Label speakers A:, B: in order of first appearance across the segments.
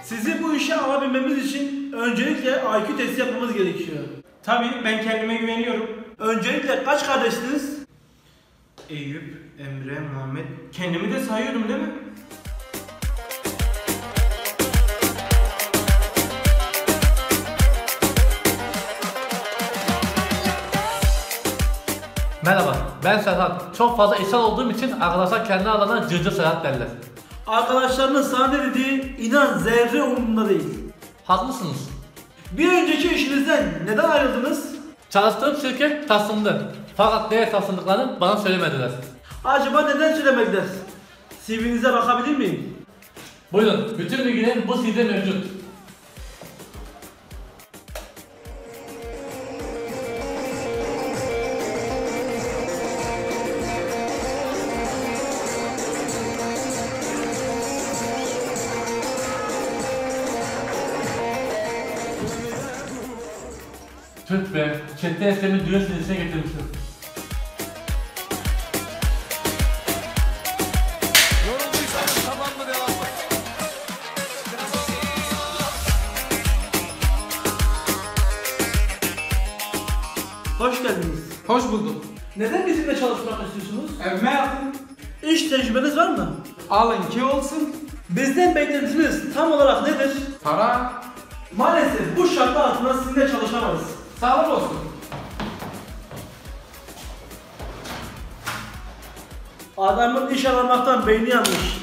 A: Sizi bu işe alabilmemiz için öncelikle IQ testi yapmamız gerekiyor.
B: Tabii ben kendime güveniyorum.
A: Öncelikle kaç kardeşsiniz?
B: Eyüp, Emre, Muhammed. Kendimi de sayıyordum değil mi?
C: Merhaba, ben Serhat. Çok fazla insan olduğum için arkadaşlar kendi aralarına Cırcır Serhat derler.
A: Arkadaşlarının sana ne dediği inan zerre umurumda değil.
C: Haklısınız.
A: Bir önceki işinizden neden ayrıldınız?
C: Çalıştığım şirket taşındı. Fakat neye taşındıklarını bana söylemediler.
A: Acaba neden söylemediler? CV'nize bakabilir miyim?
C: Buyurun, bütün bilgiler bu CV'de mevcut. Tüh be, chatte esnemin düğün sitesine getirmiştim.
D: Yorulduysanız tamam mı, devam mı?
A: Hoş geldiniz.
B: Hoş bulduk.
A: Neden bizimle çalışmak istiyorsunuz?
B: Evime yakın.
A: İş tecrübeniz var mı?
B: Alın ki olsun.
A: Bizden beklentiniz tam olarak nedir?
B: Para.
A: Maalesef bu şartlar altında sizinle çalışamayız.
B: Sağlık olsun.
A: Adamın iş aramaktan beyni yanmış.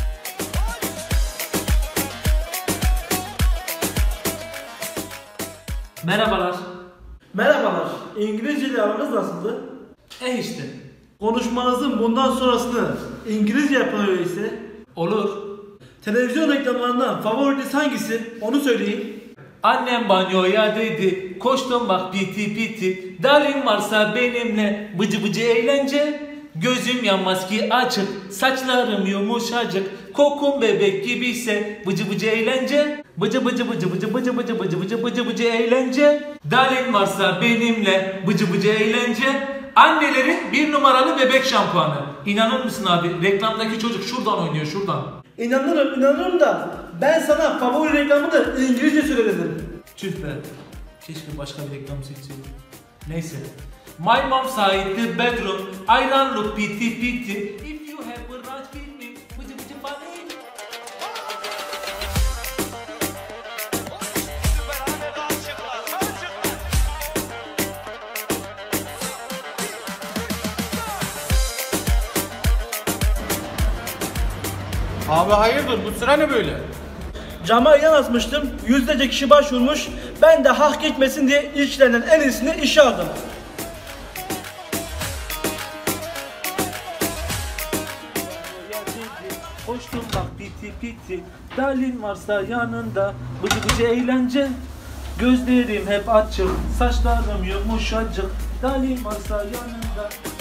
C: Merhabalar.
A: Merhabalar, İngilizce ile aranız nasıldı?
C: İşte.
A: Konuşmanızın bundan sonrasını İngilizce yapılıyor ise
C: Olur.
A: televizyon reklamlarından favoriniz hangisi? Onu söyleyin.
C: Annem banyoya dedi, koştum bak piti piti. Darling varsa benimle bıcı bıcı eğlence. Gözüm yanmaz ki açık, saçlarım yumuşacık. Kokum bebek gibiyse bıcı bıcı eğlence. Bıcı bıcı bıcı bıcı bıcı bıcı bıcı bıcı bıcı bıcı eğlence. Darling varsa benimle bıcı bıcı eğlence. Annelerin bir numaralı bebek şampuanı. İnanır mısın abi? Reklamdaki çocuk şuradan oynuyor, şuradan.
A: İnanırım da ben sana favori reklamını İngilizce söyledim.
C: Tüh be. Keşke başka bir reklam seçseydim. Neyse. My mom side the bedroom. I run look pity pity. If you have a ranch with me. Bıcı bıcı funny.
B: Abi hayırdır, bu sıra ne böyle?
A: Cama ilan asmıştım, yüzlerce kişi başvurmuş. Ben de hak geçmesin diye işlerinden en iyisini işe aldım.
C: Koştum bak piti piti. Darling varsa yanında. Bıcı bıcı eğlence. Gözlerim hep açık. Saçlarım yumuşacık. Darling varsa yanında.